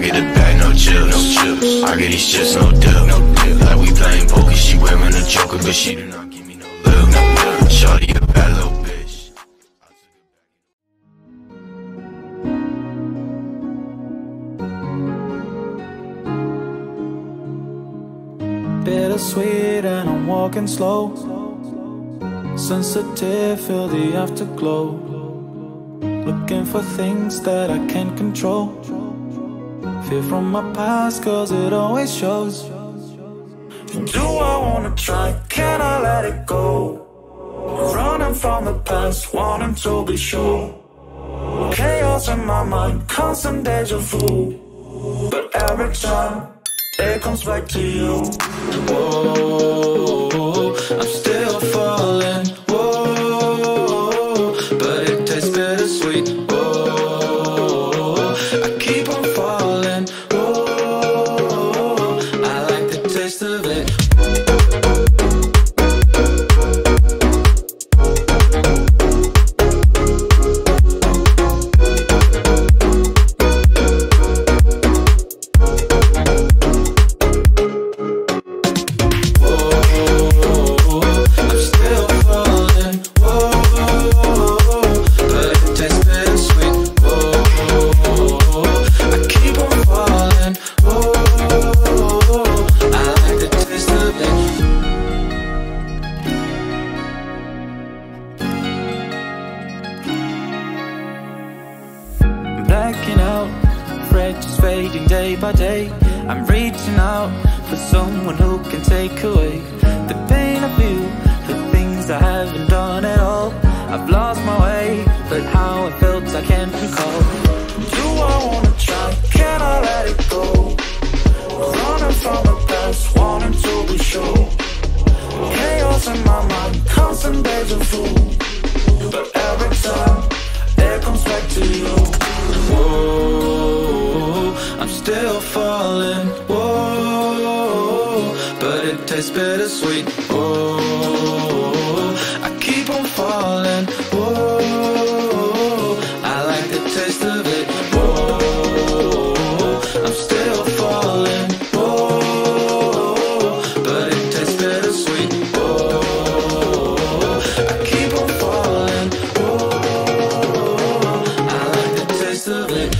get the bag, no chips. I get these chips, no dip. Like we playing poker, she wearing a joker, but she do not give me no lip. Shawty a bad little bitch. Bittersweet and I'm walking slow. Sensitive, feel the afterglow. Looking for things that I can't control. Fear from my past, cause it always shows. Do I wanna try? Can I let it go? Running from the past, wanting to be sure. Chaos in my mind, constant deja vu. But every time it comes back to you. Whoa, I'm still falling. Whoa, but it tastes bittersweet. Whoa, I keep on falling. Whoa, I like the taste of it. Blacking out, afraid just fading day by day. I'm reaching out for someone who can take away the pain I feel, the things I haven't done at all. I've lost my way, but how it felt I can't recall. Do I wanna try? Can I let it go? Running from the past, wanting to be sure. Chaos in my mind, constant deja vu. But every time it comes back to you. Whoa, I'm still falling. Whoa, but it tastes bittersweet. Whoa, I keep on falling. Whoa, I like the taste of it. Whoa, I'm still falling. Whoa, but it tastes bittersweet. Whoa, I keep on falling. Whoa, I like the taste of it.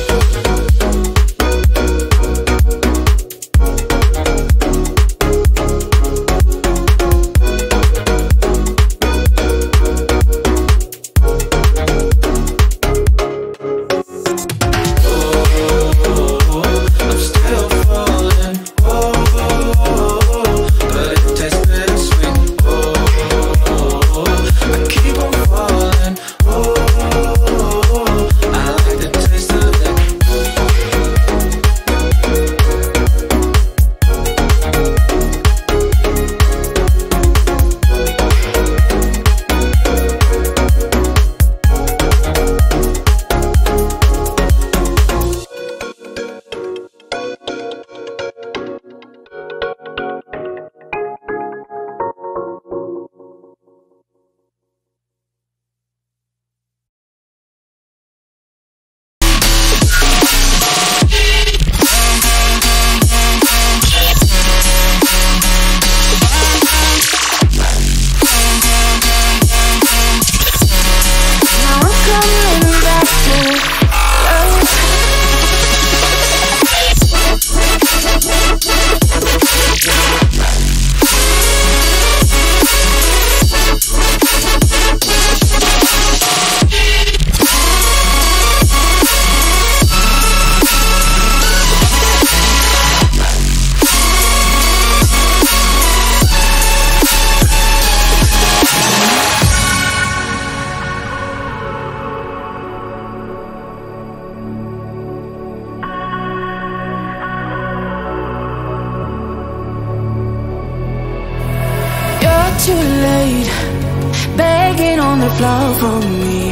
Too late, begging on the floor for me.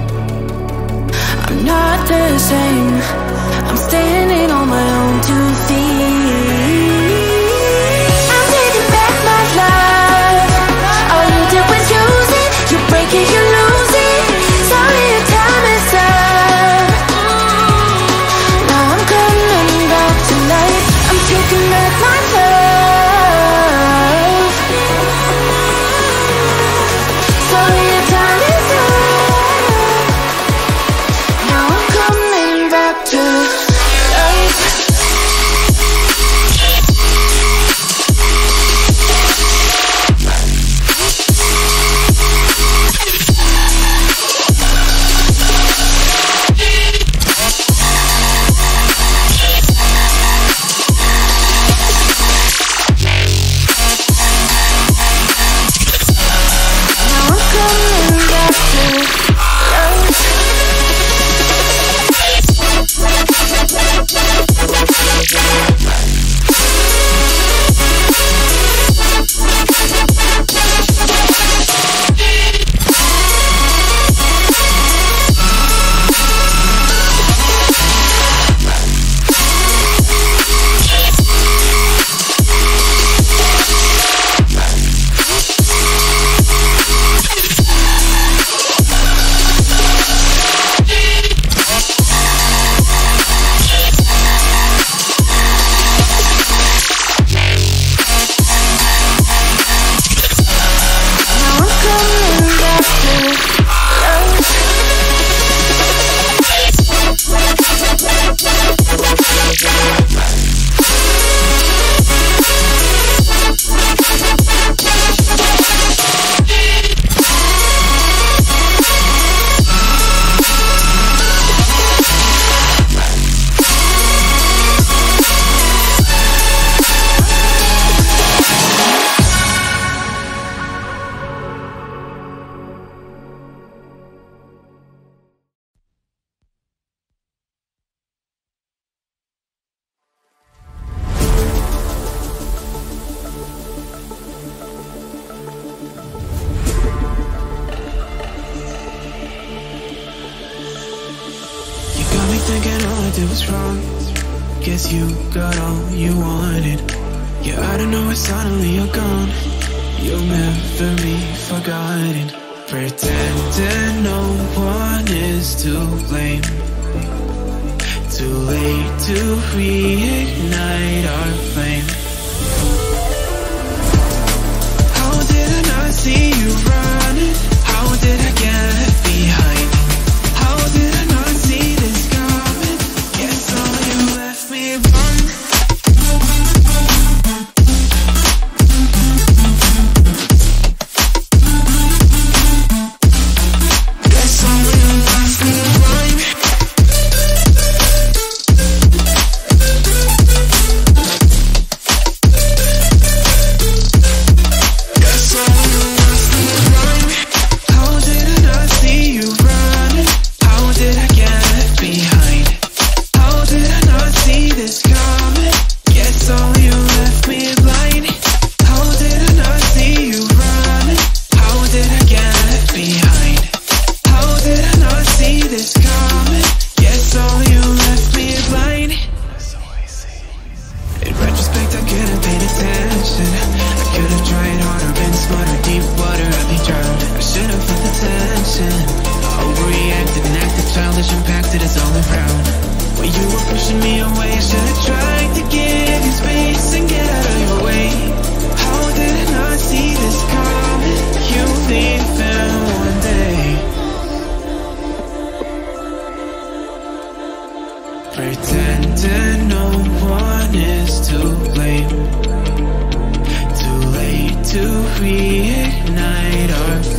I'm not the same, I'm standing on my own 2 feet. I'm taking back my life. All you did was use it. You break it, you lose it. Sorry, your time is up. Now I'm coming thinking all I did was wrong. Guess you got all you wanted. Yeah, I don't know why suddenly you're gone. You'll never be forgotten. Pretending no one is to blame. Too late to reignite our flame. How did I not see you running? How did I get behind? How did I not see this coming? Guess all you left me run. Guess all you left me run. Pretending no one is to blame. Too late to reignite our